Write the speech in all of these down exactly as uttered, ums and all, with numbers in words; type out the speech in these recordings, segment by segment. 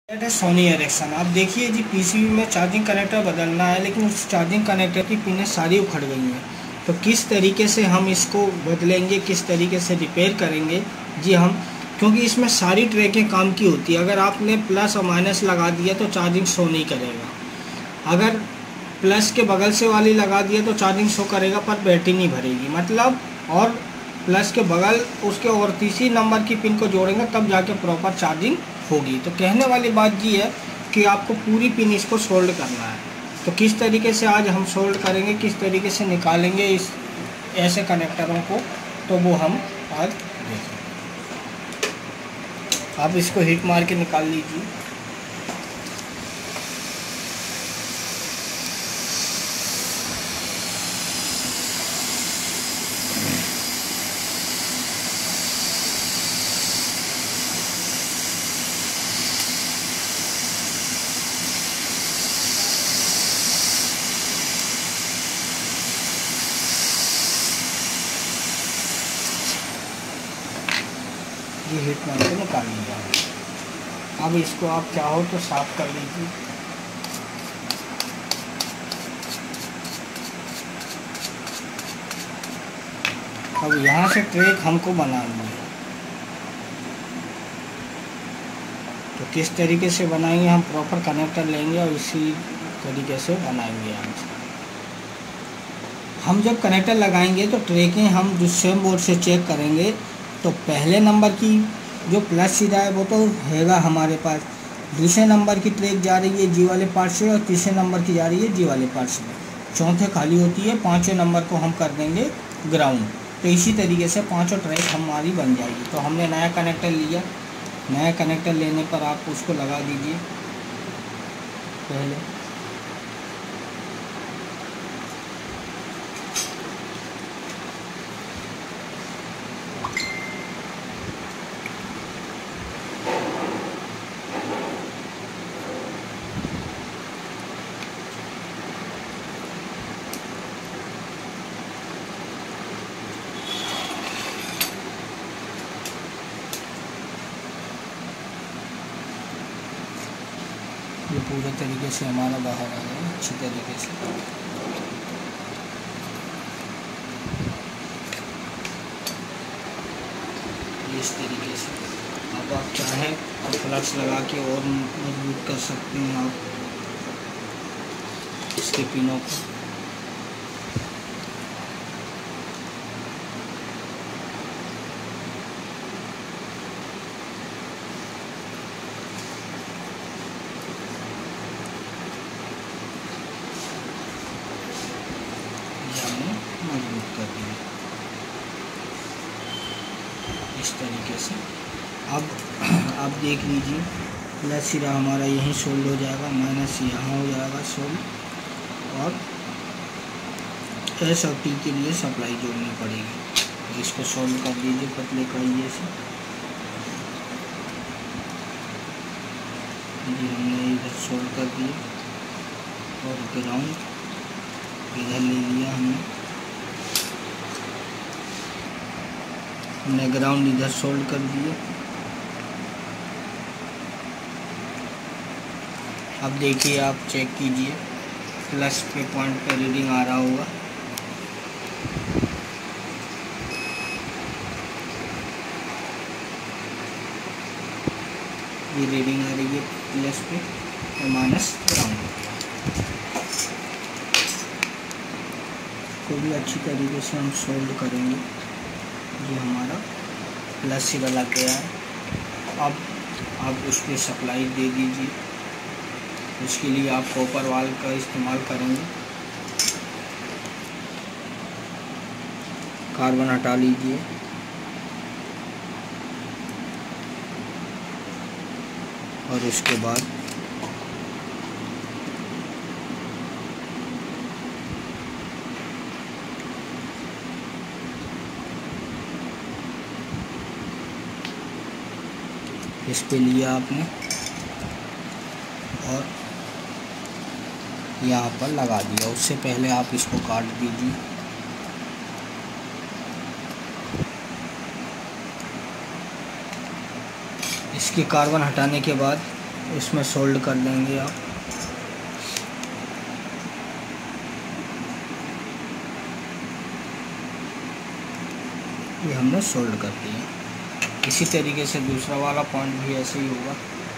है सोनी एरिक्सन। आप देखिए जी, पीसीबी में चार्जिंग कनेक्टर बदलना है, लेकिन उस चार्जिंग कनेक्टर की पिनें सारी उखड़ गई हैं। तो किस तरीके से हम इसको बदलेंगे, किस तरीके से रिपेयर करेंगे जी हम, क्योंकि इसमें सारी ट्रैकें काम की होती है। अगर आपने प्लस और माइनस लगा दिया तो चार्जिंग शो नहीं करेगा, अगर प्लस के बगल से वाली लगा दिया तो चार्जिंग शो करेगा पर बैटरी नहीं भरेगी, मतलब। और प्लस के बगल उसके और तीसरी नंबर की पिन को जोड़ेंगे तब जाके प्रॉपर चार्जिंग होगी। तो कहने वाली बात ये है कि आपको पूरी पिन इसको सोल्ड करना है। तो किस तरीके से आज हम सोल्ड करेंगे, किस तरीके से निकालेंगे इस ऐसे कनेक्टरों को, तो वो हम आज देखें। आप इसको हीट मार के निकाल लीजिए। ये हीट मार के निकाल लिया। अब इसको आप चाहो तो साफ कर लीजिए। अब यहाँ से ट्रैक हमको बनानी है, तो किस तरीके से बनाएंगे, हम प्रॉपर कनेक्टर लेंगे और इसी तरीके से बनाएंगे। आज हम जब कनेक्टर लगाएंगे तो ट्रैकें हम दूसरे बोर्ड से चेक करेंगे। तो पहले नंबर की जो प्लस सीधा है वो तो हैगा हमारे पास, दूसरे नंबर की ट्रैक जा रही है जी वाले पार्ट से और तीसरे नंबर की जा रही है जी वाले पार्ट से, चौथे खाली होती है, पाँचवें नंबर को हम कर देंगे ग्राउंड। तो इसी तरीके से पांचों ट्रैक हमारी बन जाएगी। तो हमने नया कनेक्टर लिया, नया कनेक्टर लेने पर आप उसको लगा दीजिए पहले। ये पूरे तरीके से हमारा बाहर आ गया अच्छी तरीके से। इस तरीके से अब आप चाहें तो फ्लक्स लगा के और मजबूत कर सकते हैं आप इसके पिनों को। मजबूत कर दिए इस तरीके से। अब आप देख लीजिए, प्लस सिरा हमारा यहीं सोल्ड हो जाएगा, माइनस यहाँ हो जाएगा सोल्ड, और एस और टी के लिए सप्लाई जोड़नी पड़ेगी। इसको सोल्ड कर दीजिए पतले कड़िए से। ये हमने इधर सोल्ड कर दिए और ग्राउंड इधर ले लिया हमने हमने ग्राउंड इधर सोल्ड कर दिए। अब देखिए, आप चेक कीजिए, प्लस के पॉइंट पे रीडिंग आ रहा होगा। ये रीडिंग आ रही है प्लस पे और माइनस ग्राउंड को भी अच्छी तरीके से हम सोल्ड करेंगे। ये हमारा प्लस सिरा लग गया है। अब आप उस पर सप्लाई दे दीजिए। उसके लिए आप कॉपर वाल्व का इस्तेमाल करेंगे। कार्बन हटा लीजिए और उसके बाद इस पे लिया आपने और यहाँ पर लगा दिया। उससे पहले आप इसको काट दीजिए। इसके कार्बन हटाने के बाद इसमें सोल्ड कर लेंगे आप। ये हमने सोल्ड कर दिया। इसी तरीके से दूसरा वाला पॉइंट भी ऐसे ही होगा।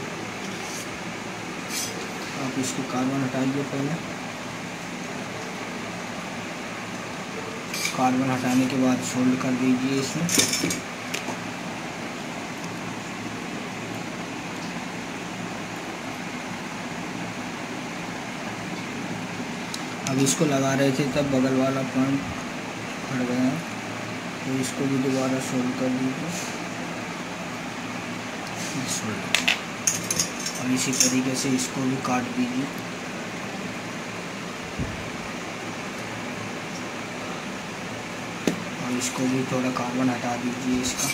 आप इसको कार्बन हटाइए, पहले कार्बन हटाने के बाद सोल्ड कर दीजिए इसमें। अब इसको लगा रहे थे तब बगल वाला पॉइंट हट गया है, तो इसको भी दोबारा सोल्ड कर दीजिए, सोल्ड। और इसी तरीके से इसको भी काट दीजिए। और इसको भी थोड़ा कार्बन हटा दीजिए इसका।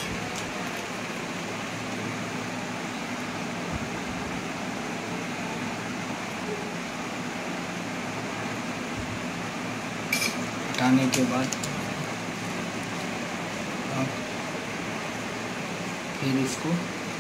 हटाने के बाद आप फिर इसको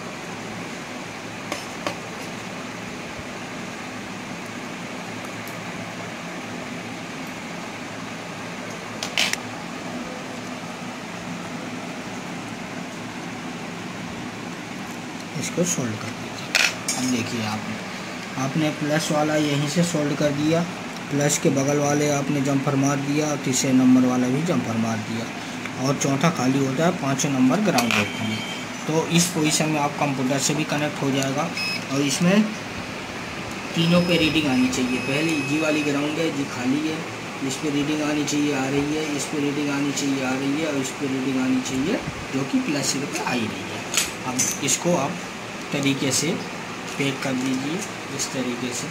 इसको सोल्ड कर दीजिए। अब देखिए आपने आपने प्लस वाला यहीं से सोल्ड कर दिया, प्लस के बगल वाले आपने जंपर मार दिया, और तीसरे नंबर वाला भी जंपर मार दिया, और चौथा खाली होता है पाँचों नंबर ग्राउंड होती है। तो इस पोजीशन में आप कंप्यूटर से भी कनेक्ट हो जाएगा। और इसमें तीनों पे रीडिंग आनी चाहिए। पहले जी वाली ग्राउंड है, जी खाली है, इस पर रीडिंग आनी चाहिए, आ रही है, इस पर रीडिंग आनी चाहिए, आ रही है, और इस पर रीडिंग आनी चाहिए जो कि प्लस सिर पर आ ही रही है। अब इसको आप तरीके से पैक कर दीजिए इस तरीके से।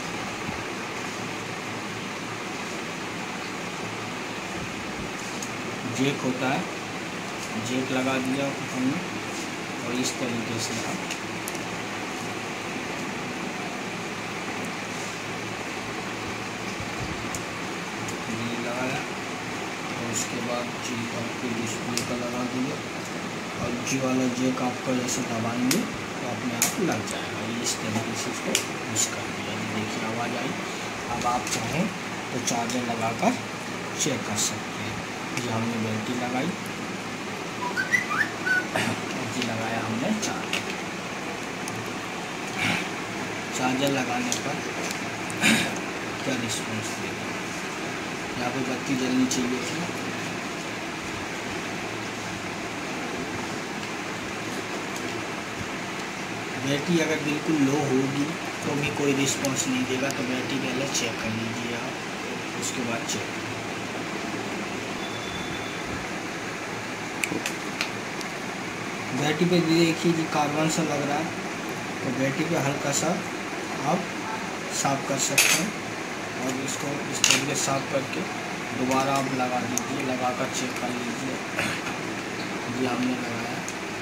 जेक होता है, जेक लगा दिया हमने, और इस तरीके से आप ये लगाया, और उसके बाद जी आपके डिस्प्ले का लगा दिया, और जी वाला जेक आपका जैसे दबाएंगे तो अपने आप लग जाएगा। ये इस तरीके से इसको पुश कर दिया। ये देखिए आवाज़ आई। अब आप चाहें तो चार्जर लगाकर चेक कर सकते हैं। ये हमने बैटरी लगाई, जी लगाया हमने चार्जर। चार्जर लगाने पर क्या रिस्पॉन्स देगा। यहाँ पे बत्ती जलनी चाहिए थी। बैटरी अगर बिल्कुल लो होगी तो भी कोई रिस्पॉन्स नहीं देगा, तो बैटरी पहले चेक कर लीजिए आप, उसके बाद चेक। बैटरी पे देखिए जी कार्बन सा लग रहा है, तो बैटरी पे हल्का सा आप साफ कर सकते हैं, और इसको इस तरीके से साफ करके दोबारा आप लगा दीजिए, लगाकर चेक कर लीजिए। ये हमने लगाया,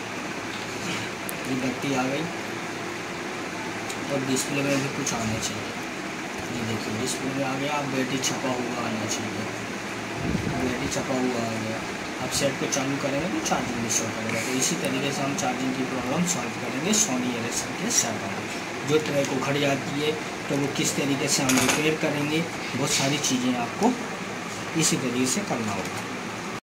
ये बैटरी आ गई, और डिस्प्ले में भी कुछ आना चाहिए। ये देखिए डिस्प्ले में आ गया। अब बैटरी छपा हुआ आना चाहिए, बैटरी छपा हुआ आ गया। अब सेट को चालू करेंगे तो चार्जिंग भी शो करेगा। तो इसी तरीके से हम चार्जिंग की प्रॉब्लम सॉल्व करेंगे सोनी एरिक्सन के सर्वर में। जो ट्रैक उखड़ जाती है तो वो किस तरीके से हम रिपेयर करेंगे, बहुत सारी चीज़ें आपको इसी तरीके से करना होगा।